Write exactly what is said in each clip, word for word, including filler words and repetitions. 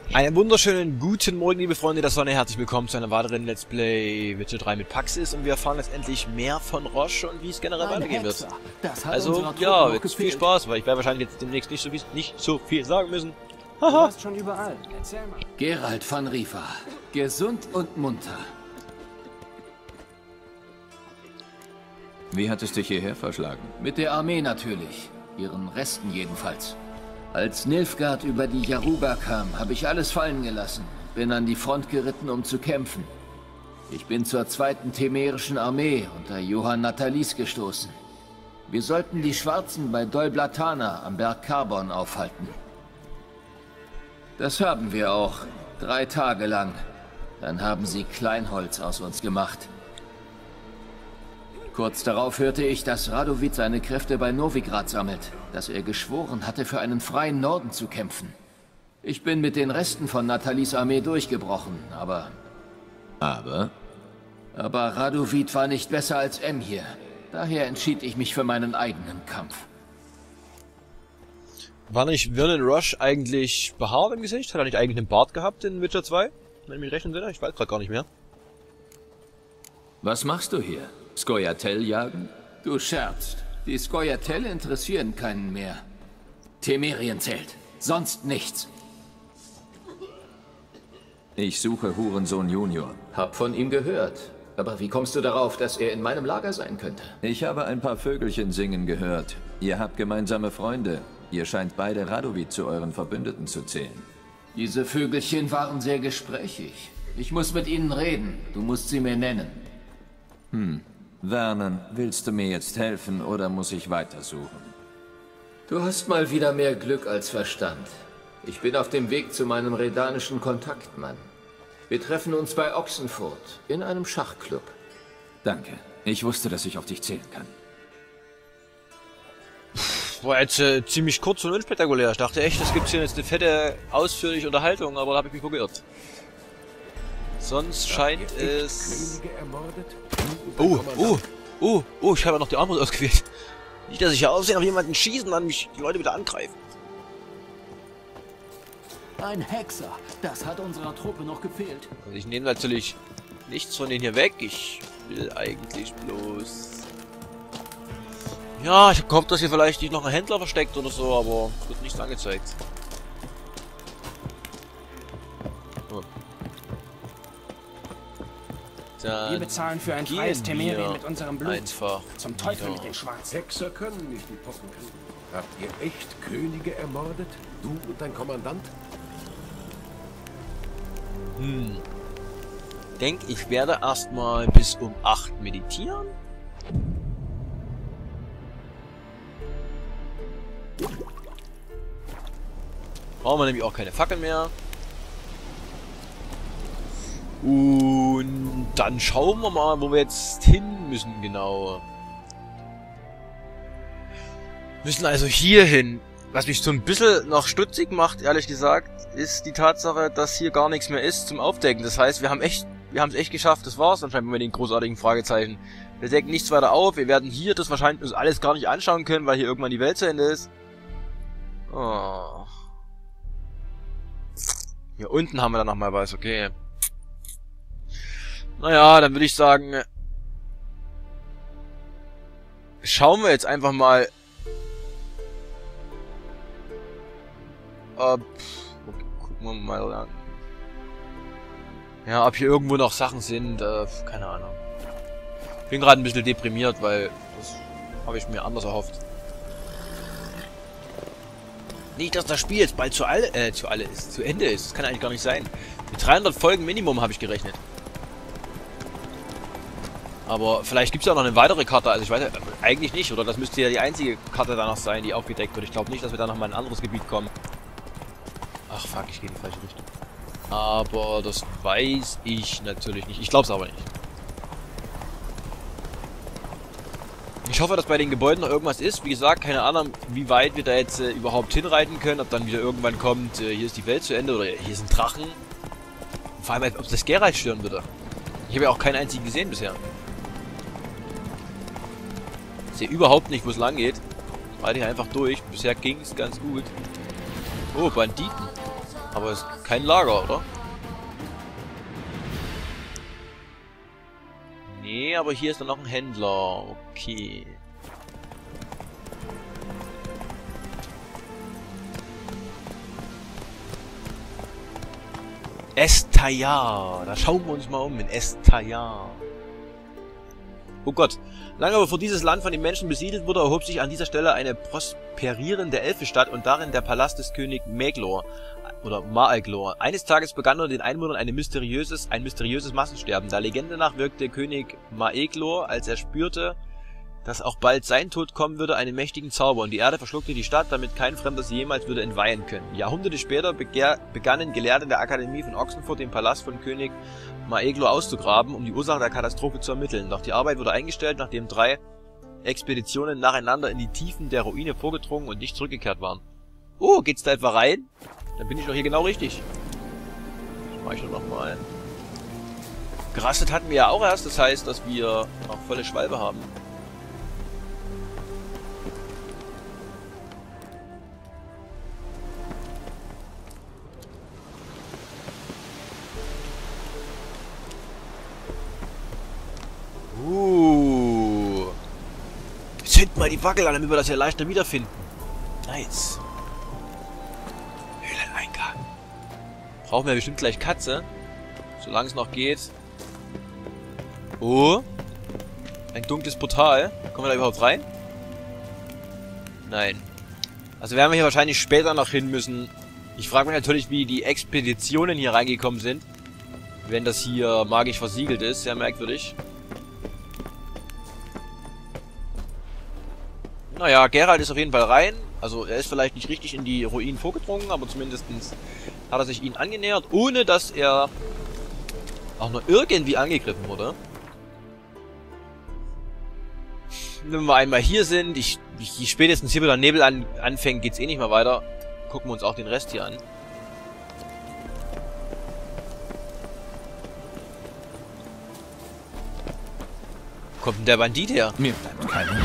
Einen wunderschönen guten Morgen, liebe Freunde der Sonne. Herzlich willkommen zu einer weiteren Let's Play Witcher drei mit Paxis. Und wir erfahren letztendlich mehr von Roche und wie es generell weitergehen wird. Also, ja, jetzt viel Spaß, weil ich werde wahrscheinlich jetzt demnächst nicht so, viel, nicht so viel sagen müssen. Du warst schon überall. Erzähl mal. Geralt von Riva. Gesund und munter. Wie hat es dich hierher verschlagen? Mit der Armee natürlich. Ihren Resten jedenfalls. Als Nilfgaard über die Jaruga kam, habe ich alles fallen gelassen. Bin an die Front geritten, um zu kämpfen. Ich bin zur zweiten temerischen Armee unter Johann Natalis gestoßen. Wir sollten die Schwarzen bei Dol Blatana am Berg Karbon aufhalten. Das haben wir auch. Drei Tage lang. Dann haben sie Kleinholz aus uns gemacht. Kurz darauf hörte ich, dass Radovid seine Kräfte bei Novigrad sammelt, dass er geschworen hatte, für einen freien Norden zu kämpfen. Ich bin mit den Resten von Natalis Armee durchgebrochen, aber... Aber? Aber Radovid war nicht besser als Emhyr. Daher entschied ich mich für meinen eigenen Kampf. War nicht Vernon Roche eigentlich behaart im Gesicht? Hat er nicht eigentlich einen Bart gehabt in Witcher zwei? Wenn ich mich recht entsinne? Ich weiß gerade gar nicht mehr. Was machst du hier? Scoia'tael jagen? Du scherzt. Die Scoia'tael interessieren keinen mehr. Temerien zählt. Sonst nichts. Ich suche Hurensohn Junior. Hab von ihm gehört. Aber wie kommst du darauf, dass er in meinem Lager sein könnte? Ich habe ein paar Vögelchen singen gehört. Ihr habt gemeinsame Freunde. Ihr scheint beide Radovid zu euren Verbündeten zu zählen. Diese Vögelchen waren sehr gesprächig. Ich muss mit ihnen reden. Du musst sie mir nennen. Hm. Vernon, willst du mir jetzt helfen oder muss ich weitersuchen? Du hast mal wieder mehr Glück als Verstand. Ich bin auf dem Weg zu meinem redanischen Kontaktmann. Wir treffen uns bei Oxenfurt in einem Schachclub. Danke. Ich wusste, dass ich auf dich zählen kann. War jetzt äh, ziemlich kurz und unspektakulär. Ich dachte echt, es gibt hier jetzt eine fette, ausführliche Unterhaltung, aber da habe ich mich wohl geirrt. Sonst scheint es... Oh, oh, oh, oh, ich habe ja noch die Armbrust ausgewählt. Nicht, dass ich hier aussehen, auf jemanden schießen und dann mich die Leute wieder angreifen. Ein Hexer. Das hat unserer Truppe noch gefehlt. Also ich nehme natürlich nichts von denen hier weg. Ich will eigentlich bloß... Ja, ich habe gehofft, dass hier vielleicht nicht noch ein Händler versteckt oder so, aber es wird nichts angezeigt. Oh. Wir bezahlen für ein freies Temerien mit unserem Blut. Einfach. Zum Teufel wieder. mit den Schwarzen. Hexer können nicht die Pocken kriegen. Habt ihr echt Könige ermordet? Du und dein Kommandant? Hm. Denk, ich werde erstmal bis um acht meditieren. Brauchen wir nämlich auch keine Fackeln mehr. Und dann schauen wir mal, wo wir jetzt hin müssen, genau. Müssen also hier hin. Was mich so ein bisschen noch stutzig macht, ehrlich gesagt, ist die Tatsache, dass hier gar nichts mehr ist zum Aufdecken. Das heißt, wir haben echt, wir haben es echt geschafft, das war's anscheinend mit den großartigen Fragezeichen. Wir decken nichts weiter auf, wir werden hier das wahrscheinlich uns alles gar nicht anschauen können, weil hier irgendwann die Welt zu Ende ist. Oh. Hier unten haben wir dann nochmal was, okay. Naja, dann würde ich sagen, schauen wir jetzt einfach mal, ob, gucken wir mal an. Ja, ob hier irgendwo noch Sachen sind, äh, keine Ahnung. Ich bin gerade ein bisschen deprimiert, weil das habe ich mir anders erhofft. Nicht, dass das Spiel jetzt bald zu alle, äh, zu alle ist, zu Ende ist. Das kann eigentlich gar nicht sein. Mit dreihundert Folgen Minimum habe ich gerechnet. Aber vielleicht gibt es ja noch eine weitere Karte, also ich weiß ja, eigentlich nicht, oder das müsste ja die einzige Karte danach sein, die aufgedeckt wird. Ich glaube nicht, dass wir da nochmal in ein anderes Gebiet kommen. Ach fuck, ich gehe in die falsche Richtung. Aber das weiß ich natürlich nicht. Ich glaube es aber nicht. Ich hoffe, dass bei den Gebäuden noch irgendwas ist. Wie gesagt, keine Ahnung, wie weit wir da jetzt äh, überhaupt hinreiten können. Ob dann wieder irgendwann kommt, äh, hier ist die Welt zu Ende oder hier sind Drachen. Und vor allem, ob das Geralt stören würde. Ich habe ja auch keinen einzigen gesehen bisher. Ich sehe überhaupt nicht, wo es lang geht. Reite ich einfach durch. Bisher ging es ganz gut. Oh, Banditen. Aber es ist kein Lager, oder? Nee, aber hier ist dann noch ein Händler. Okay. Estayar. Da schauen wir uns mal um in Estayar. Oh Gott. Lange bevor dieses Land von den Menschen besiedelt wurde, erhob sich an dieser Stelle eine prosperierende Elfenstadt und darin der Palast des Königs Maeglor oder Maeglor. Eines Tages begann unter den Einwohnern eine mysteriöses, ein mysteriöses Massensterben. Der Legende nach wirkte König Maeglor, als er spürte, dass auch bald sein Tod kommen würde, einen mächtigen Zauber, und die Erde verschluckte die Stadt, damit kein Fremder sie jemals würde entweihen können. Jahrhunderte später begannen Gelehrte der Akademie von Oxenfurt den Palast von König Maeglor auszugraben, um die Ursache der Katastrophe zu ermitteln. Doch die Arbeit wurde eingestellt, nachdem drei Expeditionen nacheinander in die Tiefen der Ruine vorgedrungen und nicht zurückgekehrt waren. Oh, geht's da etwa rein? Dann bin ich doch hier genau richtig. Das mache ich doch nochmal. Gerastet hatten wir ja auch erst, das heißt, dass wir noch volle Schwalbe haben. Uh. Zünd mal die Fackel an, damit wir das hier leichter wiederfinden. Nice. Höhleneingang. Brauchen wir bestimmt gleich Katze. Solange es noch geht. Oh. Ein dunkles Portal. Kommen wir da überhaupt rein? Nein. Also werden wir hier wahrscheinlich später noch hin müssen. Ich frage mich natürlich, wie die Expeditionen hier reingekommen sind. Wenn das hier magisch versiegelt ist. Sehr merkwürdig. Naja, Geralt ist auf jeden Fall rein. Also er ist vielleicht nicht richtig in die Ruinen vorgedrungen, aber zumindest hat er sich ihnen angenähert, ohne dass er auch nur irgendwie angegriffen wurde. Wenn wir einmal hier sind, ich, ich spätestens hier wieder Nebel an, anfängt, geht's eh nicht mehr weiter. Gucken wir uns auch den Rest hier an. Wo kommt denn der Bandit her? Mir bleibt keine.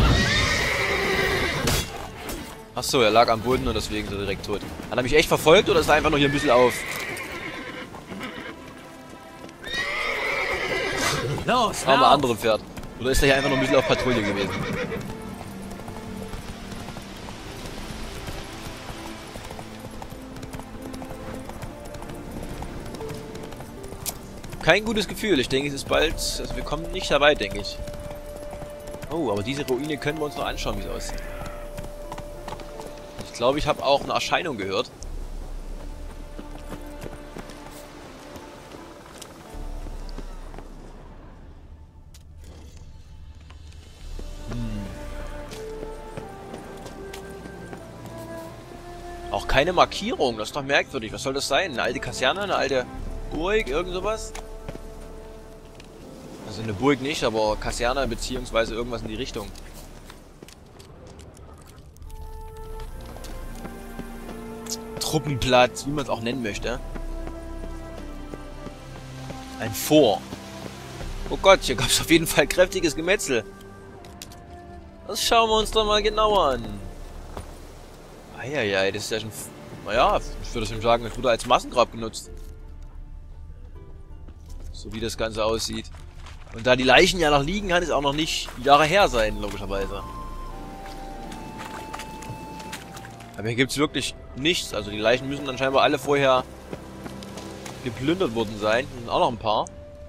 Achso, er lag am Boden und deswegen ist er direkt tot. Hat er mich echt verfolgt oder ist er einfach nur hier ein bisschen auf? Los, Haben wir andere Pferd. Oder ist er hier einfach nur ein bisschen auf Patrouille gewesen? Kein gutes Gefühl. Ich denke, es ist bald... Also wir kommen nicht dabei, denke ich. Oh, aber diese Ruine können wir uns noch anschauen, wie es aussieht. Ich glaube, ich habe auch eine Erscheinung gehört. Hm. Auch keine Markierung, das ist doch merkwürdig. Was soll das sein? Eine alte Kaserne, eine alte Burg, irgend sowas? Also eine Burg nicht, aber Kaserne beziehungsweise irgendwas in die Richtung. Truppenplatz, wie man es auch nennen möchte. Ein Fort. Oh Gott, hier gab es auf jeden Fall kräftiges Gemetzel. Das schauen wir uns doch mal genauer an. Eieiei, das ist ja schon... Naja, ich würde schon sagen, es wurde als Massengrab genutzt. So wie das Ganze aussieht. Und da die Leichen ja noch liegen, kann es auch noch nicht Jahre her sein, logischerweise. Aber hier gibt es wirklich nichts. Also die Leichen müssen dann scheinbar alle vorher geplündert worden sein. Hier sind auch noch ein paar.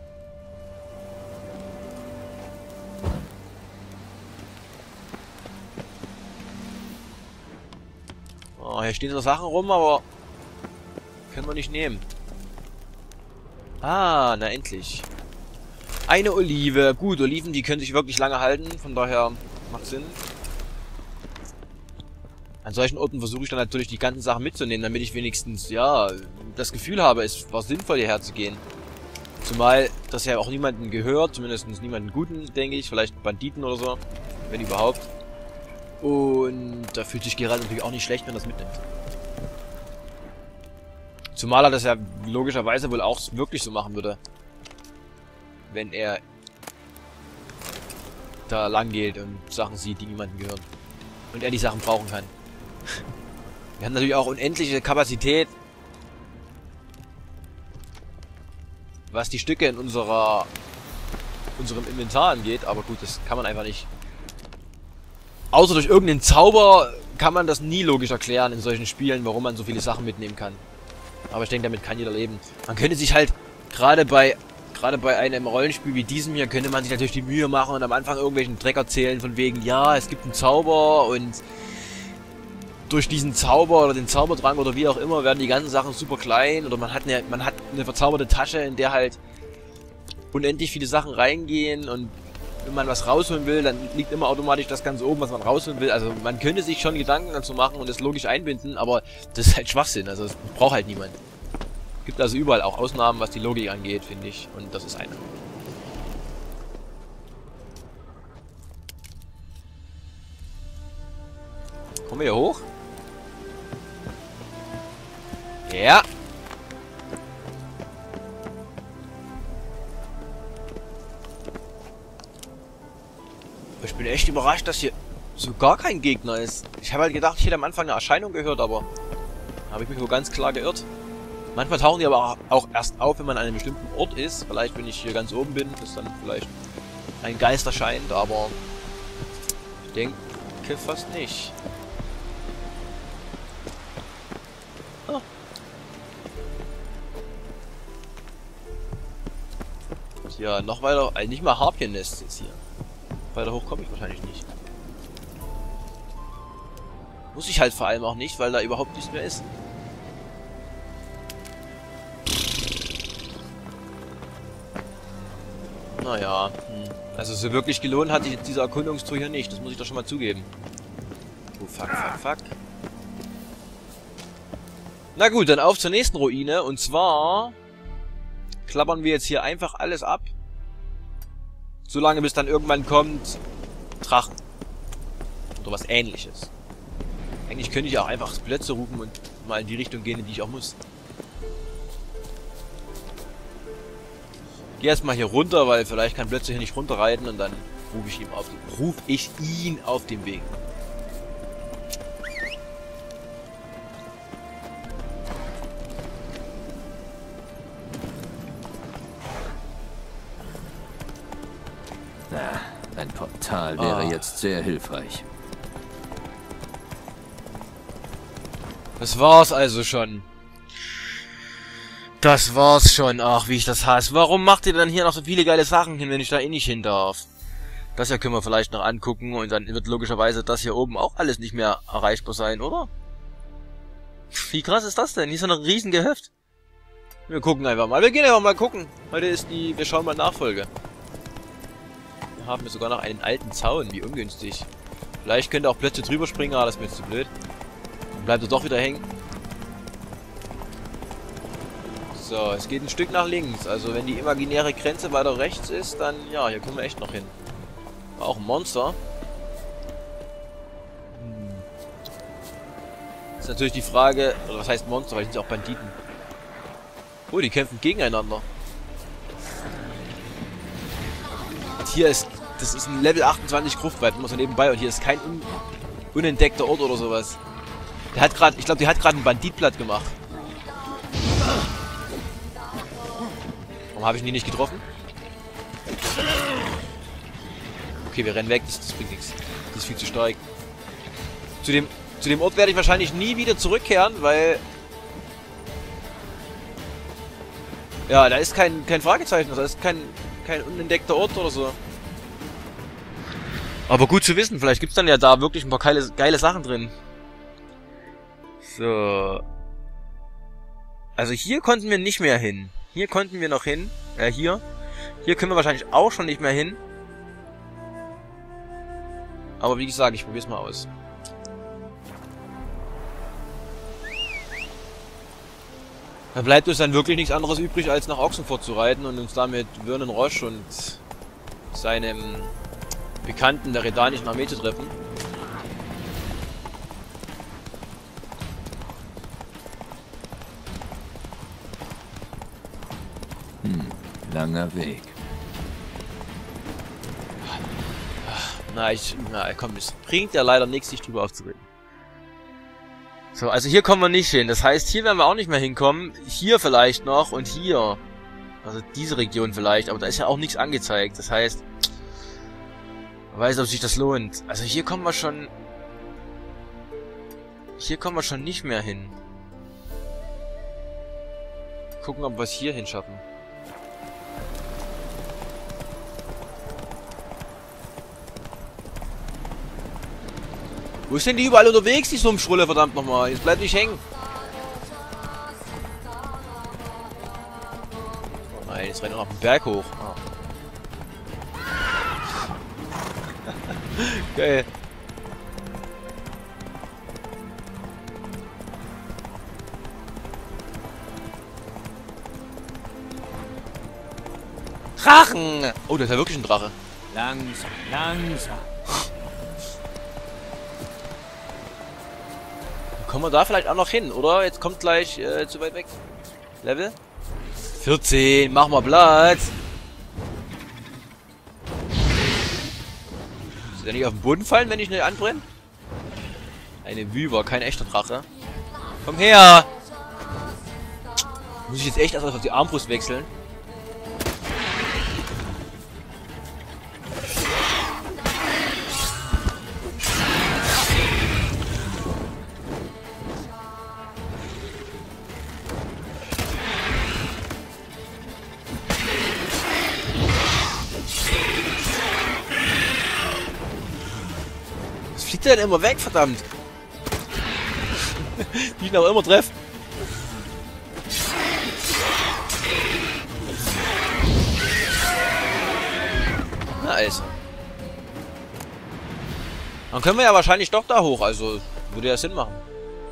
Oh, hier stehen so Sachen rum, aber können wir nicht nehmen. Ah, na endlich. Eine Olive. Gut, Oliven, die können sich wirklich lange halten. Von daher macht Sinn. An solchen Orten versuche ich dann natürlich die ganzen Sachen mitzunehmen, damit ich wenigstens, ja, das Gefühl habe, es war sinnvoll hierher zu gehen. Zumal das ja auch niemanden gehört, zumindest niemanden Guten, denke ich, vielleicht Banditen oder so, wenn überhaupt. Und da fühlt sich Geralt natürlich auch nicht schlecht, wenn er das mitnimmt. Zumal er das ja logischerweise wohl auch wirklich so machen würde. Wenn er da lang geht und Sachen sieht, die niemandem gehören. Und er die Sachen brauchen kann. Wir haben natürlich auch unendliche Kapazität. was die Stücke in unserer unserem Inventar angeht, aber gut, das kann man einfach nicht. Außer durch irgendeinen Zauber kann man das nie logisch erklären in solchen Spielen, warum man so viele Sachen mitnehmen kann. Aber ich denke, damit kann jeder leben. Man könnte sich halt, gerade bei gerade bei einem Rollenspiel wie diesem hier, könnte man sich natürlich die Mühe machen und am Anfang irgendwelchen Dreck erzählen von wegen, ja, es gibt einen Zauber und durch diesen Zauber oder den Zaubertrank oder wie auch immer werden die ganzen Sachen super klein oder man hat eine, man hat eine verzauberte Tasche, in der halt unendlich viele Sachen reingehen und wenn man was rausholen will, dann liegt immer automatisch das ganz oben, was man rausholen will. Also man könnte sich schon Gedanken dazu machen und es logisch einbinden, aber das ist halt Schwachsinn. Also das braucht halt niemand. Gibt also überall auch Ausnahmen, was die Logik angeht, finde ich. Und das ist eine. Kommen wir hier hoch? Ja. Ich bin echt überrascht, dass hier so gar kein Gegner ist. Ich habe halt gedacht, ich hätte am Anfang eine Erscheinung gehört, aber habe ich mich wohl ganz klar geirrt. Manchmal tauchen die aber auch erst auf, wenn man an einem bestimmten Ort ist. Vielleicht, wenn ich hier ganz oben bin, ist dann vielleicht ein Geist erscheint, aber ich denke fast nicht. Ah. Tja, noch weiter, also nicht mal Harpiennest jetzt hier. Weiter hoch komme ich wahrscheinlich nicht. Muss ich halt vor allem auch nicht, weil da überhaupt nichts mehr ist. Naja, hm. Also so wirklich gelohnt hat sich diese Erkundungstour hier nicht. Das muss ich doch schon mal zugeben. Oh, fuck, fuck, fuck. Na gut, dann auf zur nächsten Ruine. Und zwar klappern wir jetzt hier einfach alles ab. Solange bis dann irgendwann kommt Drachen. Oder was Ähnliches. Eigentlich könnte ich auch einfach Plätze rufen und mal in die Richtung gehen, in die ich auch muss. Geh erstmal hier runter, weil vielleicht kann Blötze hier nicht runterreiten und dann rufe ich ihm auf den, ruf ich ihn auf den Weg. Na, ein Portal wäre Ah. jetzt sehr hilfreich. Das war's also schon. Das war's schon. Ach, wie ich das hasse. Warum macht ihr dann hier noch so viele geile Sachen hin, wenn ich da eh nicht hin darf? Das hier können wir vielleicht noch angucken und dann wird logischerweise das hier oben auch alles nicht mehr erreichbar sein, oder? Wie krass ist das denn? Hier ist ja noch ein riesen Gehöft. Wir gucken einfach mal. Wir gehen einfach mal gucken. Heute ist die... Wir schauen mal Nachfolge. Wir haben hier sogar noch einen alten Zaun. Wie ungünstig. Vielleicht könnt ihr auch Plätze drüber springen, aber das ist mir jetzt zu blöd. Dann bleibt er doch wieder hängen. So, es geht ein Stück nach links. Also wenn die imaginäre Grenze weiter rechts ist, dann ja, hier kommen wir echt noch hin. War auch ein Monster. Hm. Ist natürlich die Frage, oder was heißt Monster, weil die sind ja auch Banditen. Oh, die kämpfen gegeneinander. Und hier ist, das ist ein Level achtundzwanzig Gruftweit, immer so nebenbei, und hier ist kein un unentdeckter Ort oder sowas. Der hat gerade, ich glaube, der hat gerade einen Bandit platt gemacht. Warum habe ich ihn nicht getroffen? Okay, wir rennen weg, das, das bringt nichts. Das ist viel zu stark. Zu dem, zu dem Ort werde ich wahrscheinlich nie wieder zurückkehren, weil... Ja, da ist kein, kein Fragezeichen, da ist kein, kein unentdeckter Ort oder so. Aber gut zu wissen, vielleicht gibt es dann ja da wirklich ein paar geile, geile Sachen drin. So. Also hier konnten wir nicht mehr hin. Hier konnten wir noch hin. Äh, hier. Hier können wir wahrscheinlich auch schon nicht mehr hin. Aber wie gesagt, ich probiere es mal aus. Da bleibt uns dann wirklich nichts anderes übrig, als nach Oxenfurt zu reiten und uns da mit Vernon Roche und seinem Bekannten der redanischen Armee zu treffen. Hm, langer Weg. Na, ich, na, komm, es bringt ja leider nichts, sich drüber aufzureden. So, also hier kommen wir nicht hin. Das heißt, hier werden wir auch nicht mehr hinkommen. Hier vielleicht noch und hier. Also diese Region vielleicht, aber da ist ja auch nichts angezeigt. Das heißt, man weiß, ob sich das lohnt. Also hier kommen wir schon... Hier kommen wir schon nicht mehr hin. Gucken, ob wir es hier hinschaffen. Wo sind die überall unterwegs, die Sumpfschrulle, verdammt nochmal? Jetzt bleibt nicht hängen. Oh nein, jetzt rennt er noch den Berg hoch. Ah. Geil. Drachen! Oh, das ist ja wirklich ein Drache. Langsam, langsam. Kommen wir da vielleicht auch noch hin, oder? Jetzt kommt gleich äh, zu weit weg. Level? vierzehn, mach mal Platz. Soll der nicht auf den Boden fallen, wenn ich nicht anbrenne? Eine Wyver, kein echter Drache. Komm her! Muss ich jetzt echt erst auf die Armbrust wechseln? Was fliegt der denn immer weg, verdammt? Wie ich ihn auch immer treffe. Na also. Dann können wir ja wahrscheinlich doch da hoch, also würde ja Sinn machen.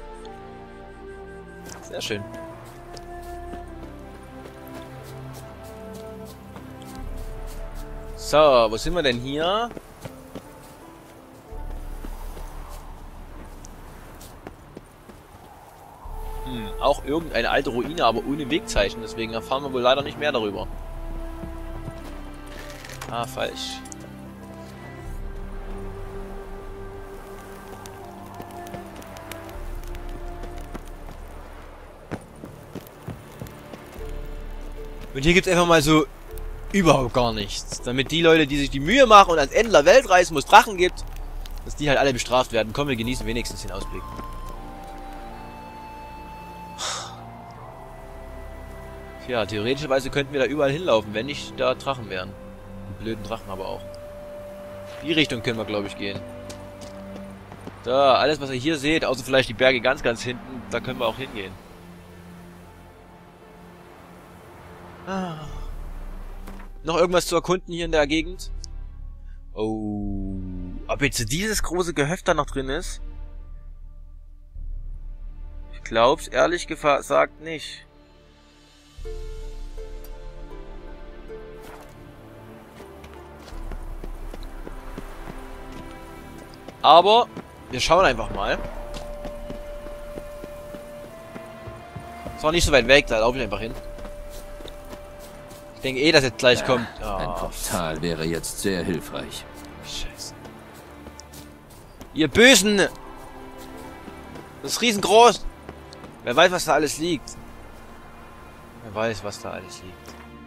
Sehr schön. So, wo sind wir denn hier? Hm, auch irgendeine alte Ruine, aber ohne Wegzeichen, deswegen erfahren wir wohl leider nicht mehr darüber. Ah, falsch. Und hier gibt's einfach mal so überhaupt gar nichts. Damit die Leute, die sich die Mühe machen und ans Ende der Welt reisen, wo es Drachen gibt, dass die halt alle bestraft werden. Komm, wir genießen wenigstens den Ausblick. Ja, theoretischerweise könnten wir da überall hinlaufen, wenn nicht da Drachen wären. Die blöden Drachen aber auch. Die Richtung können wir, glaube ich, gehen. Da, alles, was ihr hier seht, außer vielleicht die Berge ganz, ganz hinten, da können wir auch hingehen. Ah. Noch irgendwas zu erkunden hier in der Gegend? Oh. Ob jetzt dieses große Gehöft da noch drin ist? Ich glaub's ehrlich gesagt nicht. Aber wir schauen einfach mal. Ist auch nicht so weit weg, da laufe ich einfach hin. Ich denke eh, dass jetzt gleich ja, kommt. Oh. Ein Portal wäre jetzt sehr hilfreich. Scheiße. Ihr Bösen! Das ist riesengroß! Wer weiß, was da alles liegt. Wer weiß, was da alles liegt.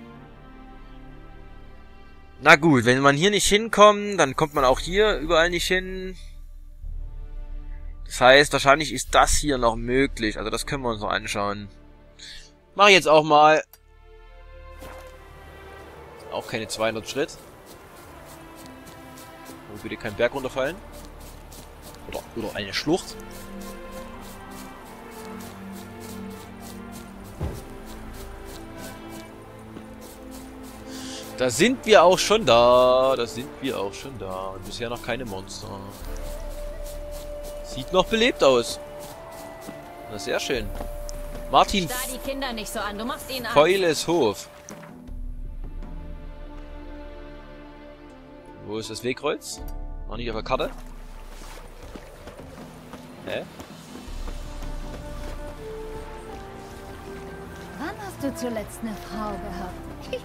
Na gut, wenn man hier nicht hinkommt, dann kommt man auch hier überall nicht hin. Das heißt, wahrscheinlich ist das hier noch möglich. Also das können wir uns noch anschauen. Mach ich jetzt auch mal. Auch keine zweihundert Schritt. Oh, bitte kein Berg runterfallen. Oder, oder eine Schlucht. Da sind wir auch schon da. Da sind wir auch schon da. Und bisher noch keine Monster. Sieht noch belebt aus. Na, sehr schön. Martin Starr die Kinder nicht so an. Du machst ihn an. Feules Hof. Wo ist das Wegkreuz? Noch nicht auf der Karte. Hä? Wann hast du zuletzt eine Frau gehabt?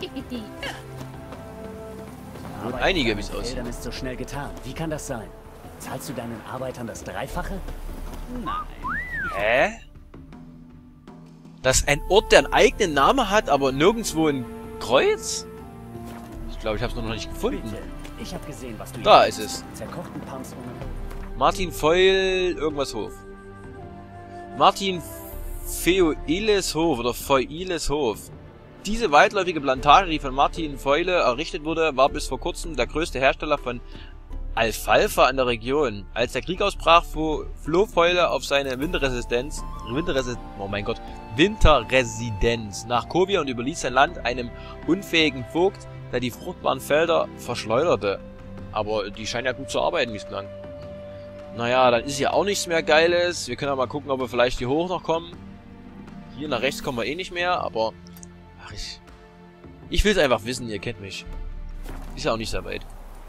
Und einige, wie es aussieht. Dann ist so schnell getan. Wie kann das sein? Zahlst du deinen Arbeitern das Dreifache? Nein. Hä? Dass ein Ort, der einen eigenen Namen hat, aber nirgendwo ein Kreuz? Ich glaube, ich habe es noch nicht gefunden. Bitte. Ich habe gesehen, was du Da hier ist es. machst. Zerkochten Pumps ohne... Martin Feul, irgendwas Hof. Martin Feuiles Hof oder Feuiles Hof. Diese weitläufige Plantage, die von Martin Feule errichtet wurde, war bis vor kurzem der größte Hersteller von Alfalfa in der Region. Als der Krieg ausbrach, floh Feule auf seine Winterresistenz, Winterresistenz, oh mein Gott, Winterresidenz nach Kovia und überließ sein Land einem unfähigen Vogt, der die fruchtbaren Felder verschleuderte. Aber die scheinen ja gut zu arbeiten, wie es klang. Naja, dann ist hier auch nichts mehr Geiles. Wir können ja mal gucken, ob wir vielleicht hier hoch noch kommen. Hier nach rechts kommen wir eh nicht mehr, aber... Ach, ich... Ich will es einfach wissen, ihr kennt mich. Ist ja auch nicht sehr weit.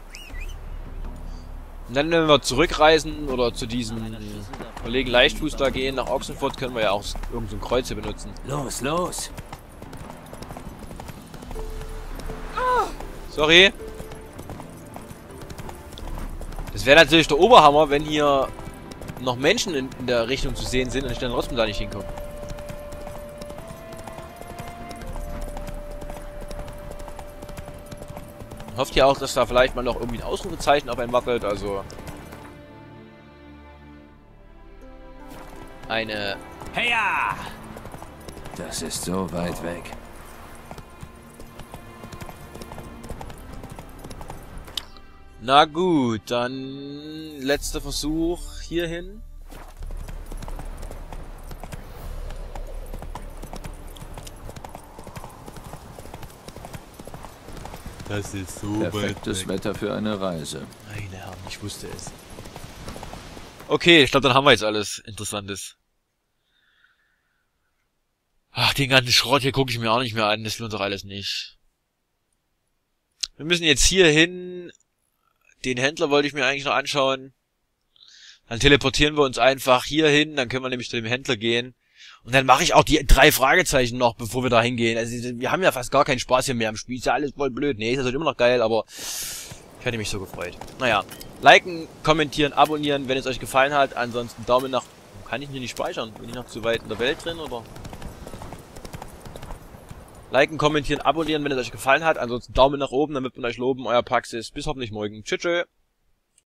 Und dann, wenn wir zurückreisen oder zu diesem Kollegen Leichtfuß da gehen, nach Ochsenfurt, können wir ja auch irgend so ein Kreuz hier benutzen. Los, los! Sorry. Das wäre natürlich der Oberhammer, wenn hier noch Menschen in, in der Richtung zu sehen sind und ich dann trotzdem da nicht hinkomme. Hofft ja auch, dass da vielleicht mal noch irgendwie ein Ausrufezeichen auf einen wackelt, also... Eine... Heya! Das ist so weit weg. Na gut, dann letzter Versuch hierhin. Das ist so Perfektes Wetter für eine Reise. Meine Herren, ich wusste es. Okay, ich glaube, dann haben wir jetzt alles Interessantes. Ach, den ganzen Schrott hier gucke ich mir auch nicht mehr an. Das lohnt doch alles nicht. Wir müssen jetzt hier hin. Den Händler wollte ich mir eigentlich noch anschauen. Dann teleportieren wir uns einfach hier hin. Dann können wir nämlich zu dem Händler gehen. Und dann mache ich auch die drei Fragezeichen noch, bevor wir da hingehen. Also wir haben ja fast gar keinen Spaß hier mehr am Spiel. Ist ja alles voll blöd. Nee, ist natürlich immer noch geil, aber ich hätte mich so gefreut. Naja, liken, kommentieren, abonnieren, wenn es euch gefallen hat. Ansonsten Daumen nach... Kann ich hier nicht speichern? Bin ich noch zu weit in der Welt drin, oder? Liken, kommentieren, abonnieren, wenn es euch gefallen hat. Ansonsten Daumen nach oben, damit wir euch loben. Euer Praxis. Bis hoffentlich morgen. Tschüss, tschüss.